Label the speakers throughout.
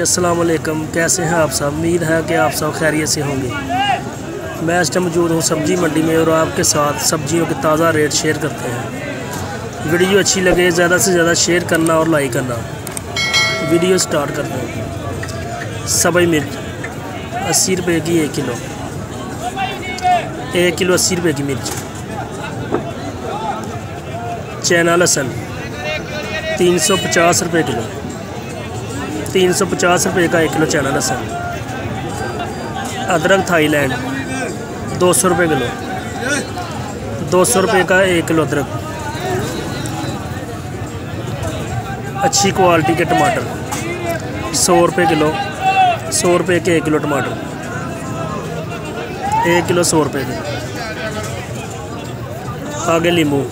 Speaker 1: अस्सलाम वालेकुम। कैसे हैं आप सब? उम्मीद है कि आप सब खैरियत से होंगे। मैं इस टाइम मौजूद हूँ सब्ज़ी मंडी में और आपके साथ सब्जियों के ताज़ा रेट शेयर करते हैं। वीडियो अच्छी लगे ज़्यादा से ज़्यादा शेयर करना और लाइक करना। वीडियो स्टार्ट करते हैं। सब्ज़ मिर्च 80 रुपये की 1 किलो। 1 किलो 80 रुपये की मिर्च। चाइना लहसुन 350 रुपये किलो। 350 रुपये का 1 किलो चाइना लहसुन। अदरक थाईलैंड 200 रुपये किलो। 200 रुपये का 1 किलो अदरक। अच्छी क्वालिटी के टमाटर 100 रुपये किलो। 100 रुपये के 1 किलो टमाटर। 1 किलो 100 रुपये के। आगे नींबू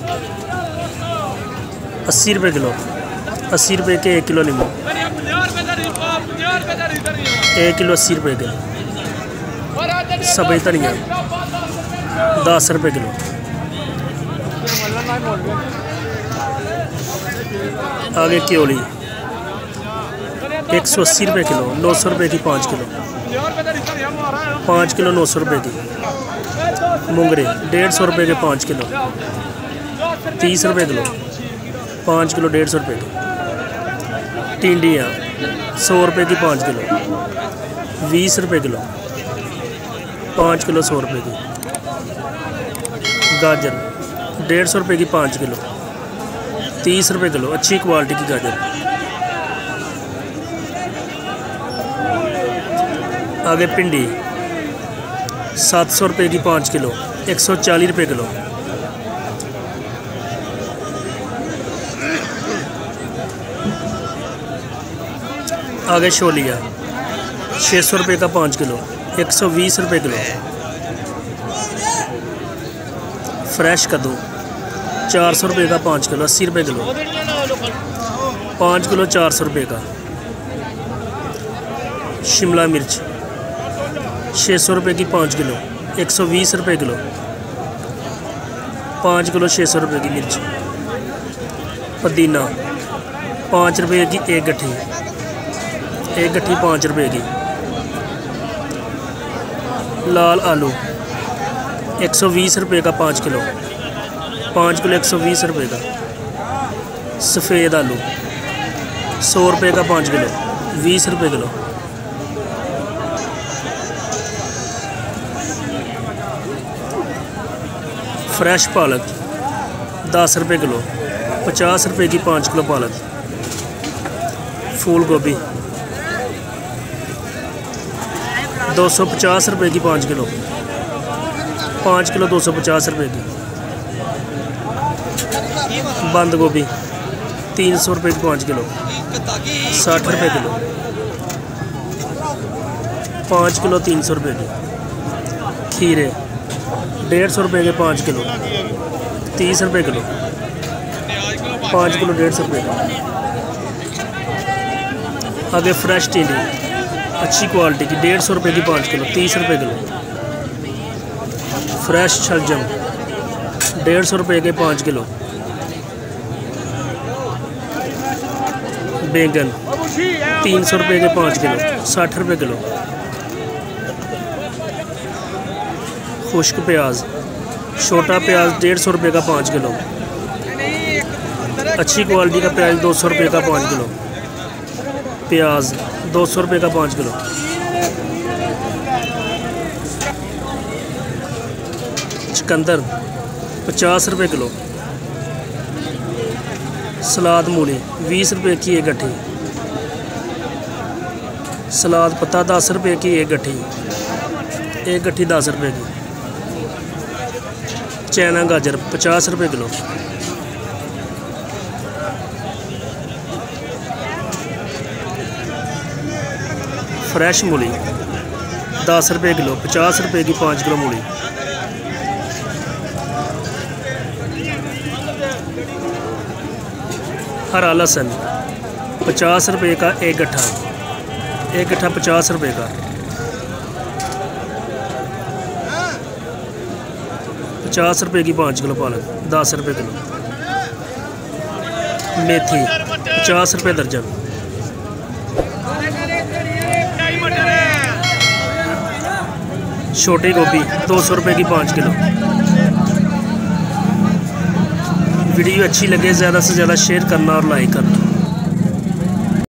Speaker 1: 80 रुपये किलो। 80 रुपये के 1 किलो नींबू। 1 किलो 80 रुपये के। सब्ज़ धनिया 10 रुपये किलो। आगे क्योली 180 रुपये किलो। 900 रुपये की 5 किलो। 5 किलो 900 रुपये की। मूंगरे 150 रुपये के 5 किलो। 30 रुपये किलो। 5 किलो 150 रुपये की। टिंडियाँ 100 रुपये की 5 किलो। 20 रुपये किलो। 5 किलो 100 रुपये की। गाजर 150 रुपये की 5 किलो। 30 रुपये किलो। अच्छी क्वालिटी की गाजर। आगे भिंडी 700 रुपये की 5 किलो। 140 रुपये किलो। आगे छोलिया 600 रुपये का 5 किलो। 120 रुपये किलो। फ्रेश कद्दू 400 रुपये का 5 किलो। 80 रुपये किलो। 5 किलो 400 रुपये का। शिमला मिर्च 600 रुपये की 5 किलो। 120 रुपये किलो। 5 किलो 600 रुपये की मिर्च। पुदीना 5 रुपये की 1 गट्ठी। 1 गट्ठी 5 रुपये की। लाल आलू 120 रुपये का 5 किलो। 5 किलो 120 रुपये का। सफ़ेद आलू 100 रुपये का 5 किलो। 20 रुपये किलो। फ्रेश पालक 10 रुपये किलो। 50 रुपये की 5 किलो पालक। फूल गोभी 250 रुपये की 5 किलो। 5 किलो 250 रुपये की। बंद गोभी 300 रुपये की 5 किलो। 60 रुपये किलो। 5 किलो 300 रुपये की। खीरे 150 रुपये के 5 किलो। 30 रुपये किलो। 5 किलो 150 रुपये का। आगे फ्रेश टिंडी अच्छी क्वालिटी की 150 रुपये की 5 किलो। 30 रुपये किलो। फ्रेश शलजम 150 रुपये के 5 किलो। बैंगन 300 रुपये के 5 किलो। 60 रुपये किलो। खुश्क प्याज छोटा प्याज 150 रुपये का 5 किलो। अच्छी क्वालिटी का प्याज 200 रुपये का 5 किलो। प्याज 200 रुपये का 5 किलो। चुकंदर 50 रुपये किलो। सलाद मूली 20 रुपये की 1 गट्ठी। सलाद पत्ता 10 रुपये की 1 गट्ठी। 1 गट्ठी 10 रुपये की। चाइना गाजर 50 रुपये किलो। फ्रेश मूली 10 रुपये किलो। 50 रुपये की 5 किलो मूली। हरा लहसुन 50 रुपये का 1 गट्ठा। 1 गट्ठा 50 रुपये का। 50 रुपये की 5 किलो पालक। 10 रुपये किलो। मेथी 50 रुपये दर्जन। छोटी गोभी 200 रुपये की 5 किलो। वीडियो अच्छी लगे ज़्यादा से ज़्यादा शेयर करना और लाइक करना।